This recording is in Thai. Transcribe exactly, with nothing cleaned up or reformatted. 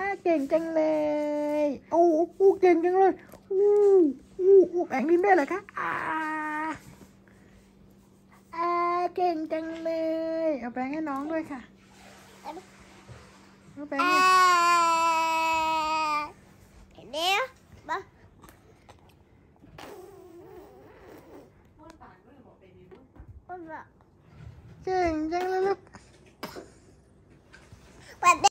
เก่งจังเลยโอ้โหเก่งจังเลยอู้อู้อู้แบ่งลิ้นได้เหรอคะอ่าอ่าเก่งจังเลยเอาแบ่งให้น้องด้วยค่ะเอาแบ่งให้เดี๋ยวมาเก่งจังเลยลูก